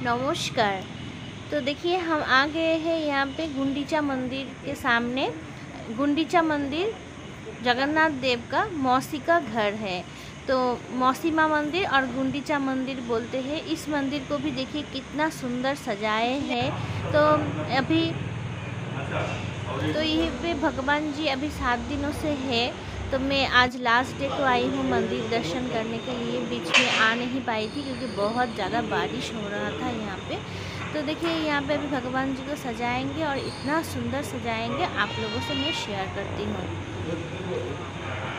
नमस्कार। तो देखिए हम आ गए हैं यहाँ पे गुंडीचा मंदिर के सामने। गुंडीचा मंदिर जगन्नाथ देव का मौसी का घर है। तो मौसी माँ मंदिर और गुंडीचा मंदिर बोलते हैं। इस मंदिर को भी देखिए कितना सुंदर सजाए हैं। तो अभी ये पे भगवान जी अभी 7 दिनों से है। तो मैं आज लास्ट डे को आई हूँ मंदिर दर्शन करने के लिए। बीच में आ नहीं पाई थी क्योंकि बहुत ज़्यादा बारिश हो रहा था यहाँ पे। तो देखिए यहाँ पे अभी भगवान जी को सजाएंगे और इतना सुंदर सजाएंगे, आप लोगों से मैं शेयर करती हूँ।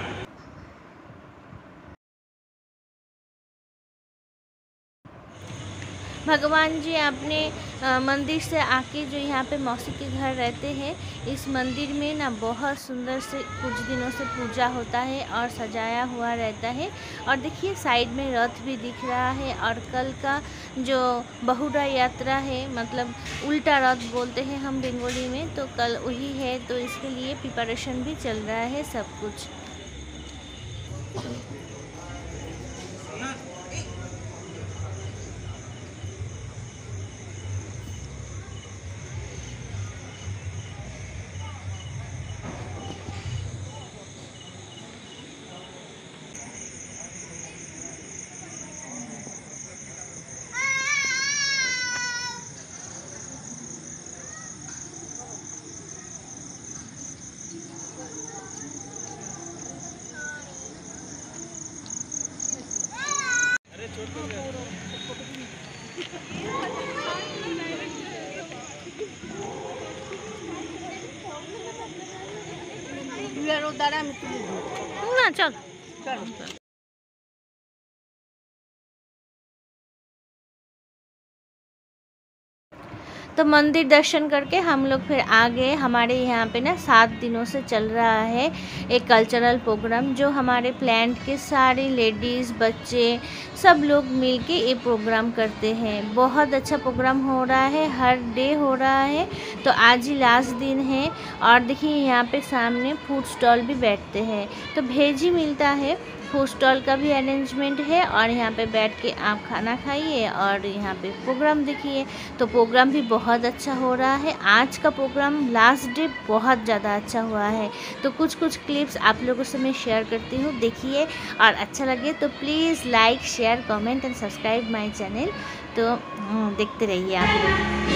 भगवान जी अपने मंदिर से आके जो यहाँ पे मौसी के घर रहते हैं, इस मंदिर में ना बहुत सुंदर से कुछ दिनों से पूजा होता है और सजाया हुआ रहता है। और देखिए साइड में रथ भी दिख रहा है। और कल का जो बहुड़ा यात्रा है, मतलब उल्टा रथ बोलते हैं हम बंगाली में, तो कल वही है। तो इसके लिए प्रिपरेशन भी चल रहा है सब कुछ। ना चल तो मंदिर दर्शन करके हम लोग फिर आ गए। हमारे यहाँ पे ना 7 दिनों से चल रहा है एक कल्चरल प्रोग्राम, जो हमारे प्लांट के सारे लेडीज़ बच्चे सब लोग मिलके ये प्रोग्राम करते हैं। बहुत अच्छा प्रोग्राम हो रहा है, हर डे हो रहा है। तो आज ही लास्ट दिन है। और देखिए यहाँ पे सामने फूड स्टॉल भी बैठते हैं, तो भेज ही मिलता है। फूड स्टॉल का भी अरेंजमेंट है और यहाँ पे बैठ के आप खाना खाइए और यहाँ पे प्रोग्राम देखिए। तो प्रोग्राम भी बहुत अच्छा हो रहा है। आज का प्रोग्राम लास्ट डे बहुत ज़्यादा अच्छा हुआ है। तो कुछ क्लिप्स आप लोगों से मैं शेयर करती हूँ, देखिए। और अच्छा लगे तो please like share comment and subscribe my channel. तो देखते रहिए आप लोग।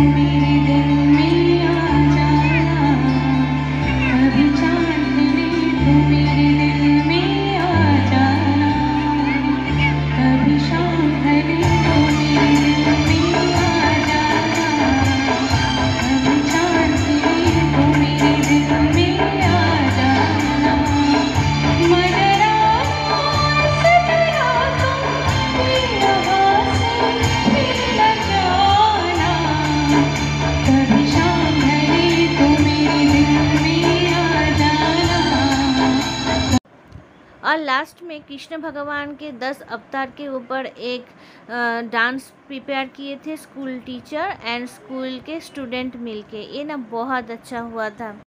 मेरे दिल में आ जाना, कभी चांदनी तू मेरे दिल में आ जाना, कभी शाम ढले तू मेरे दिल में आ जाना, कभी चांदनी तू मेरे दिल में आ जाना। मदरास तेरा तुम यहाँ से फिर न जाना, कभी शाम ढले तो मेरे दिल में आ जाना। और लास्ट में कृष्ण भगवान के 10 अवतार के ऊपर एक डांस प्रिपेयर किए थे स्कूल टीचर एंड स्कूल के स्टूडेंट मिलके। ये ना बहुत अच्छा हुआ था।